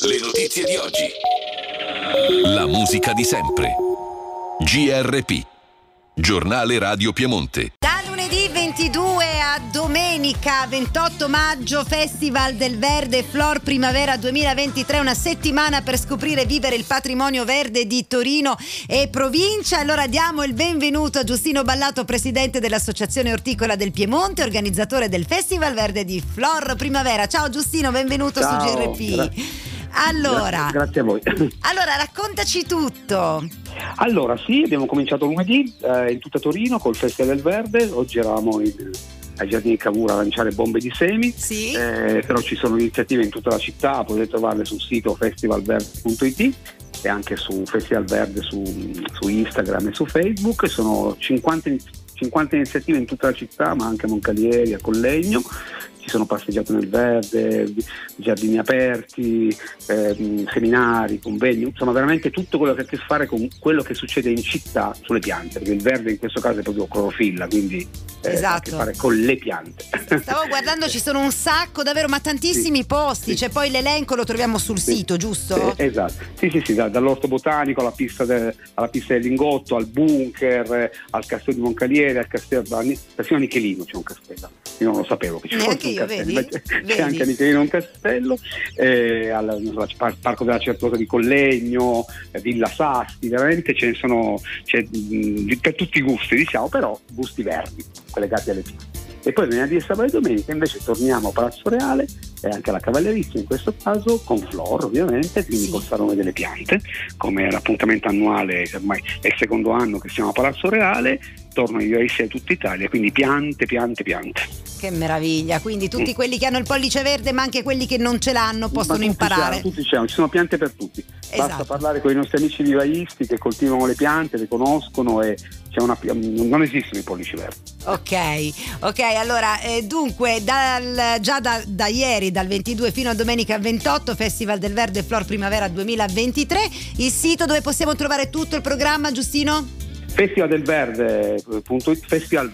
Le notizie di oggi. La musica di sempre. GRP. Giornale Radio Piemonte. Da lunedì 22 a domenica 28 maggio, Festival del Verde Flor Primavera 2023, una settimana per scoprire e vivere il patrimonio verde di Torino e provincia. Allora diamo il benvenuto a Giustino Ballato, presidente dell'Associazione Orticola del Piemonte, organizzatore del Festival Verde di Flor Primavera. Ciao Giustino, benvenuto. Ciao, su GRP. Allora, grazie a voi. Allora, raccontaci tutto. Allora, sì, abbiamo cominciato lunedì in tutta Torino col Festival del Verde. Oggi eravamo ai Giardini Cavour a lanciare bombe di semi, sì. Però ci sono iniziative in tutta la città, potete trovarle sul sito festivalverde.it e anche su Festival Verde su Instagram e su Facebook. Sono 50 iniziative in tutta la città, ma anche a Moncalieri, a Collegno. Ci sono passeggiate nel verde, giardini aperti, seminari, convegni, insomma veramente tutto quello che ha a che fare con quello che succede in città sulle piante, perché il verde in questo caso è proprio clorofilla, quindi esatto. ha a che fare con le piante. Stavo guardando, ci sono un sacco, davvero, ma tantissimi posti, sì. Cioè poi l'elenco lo troviamo sul sito, giusto? Esatto, sì, dall'orto botanico alla pista del Lingotto, al bunker, al castello di Moncalieri, al castello persino a Nichelino c'è un castello, io non lo sapevo che ci fosse. C'è anche a Nichelino un castello, al Parco della Certosa di Collegno, Villa Sasti, veramente c'è per tutti i gusti, diciamo, però gusti verdi collegati alle piante. E poi venerdì, sabato e domenica invece torniamo a Palazzo Reale e anche alla Cavallerizia in questo caso, con Flor ovviamente, quindi col Salone delle Piante, come l'appuntamento annuale, ormai è il secondo anno che siamo a Palazzo Reale, torno io a tutta Italia, quindi piante. Che meraviglia, quindi tutti quelli che hanno il pollice verde ma anche quelli che non ce l'hanno possono imparare. Tutti ci sono piante per tutti, esatto. Basta parlare con i nostri amici vivaisti che coltivano le piante, le conoscono e non esistono i pollici verdi. Ok, allora dunque già da ieri, dal 22 fino a domenica 28, Festival del Verde Flor Primavera 2023, il sito dove possiamo trovare tutto il programma, Giustino? Festivalverde.it,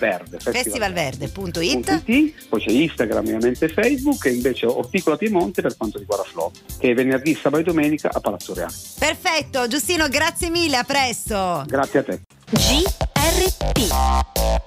festivalverde.it. Poi c'è Instagram, ovviamente Facebook, e invece Orticola Piemonte per quanto riguarda Flor, che è venerdì, sabato e domenica a Palazzo Reale. Perfetto, Giustino, grazie mille, a presto. Grazie a te. GRP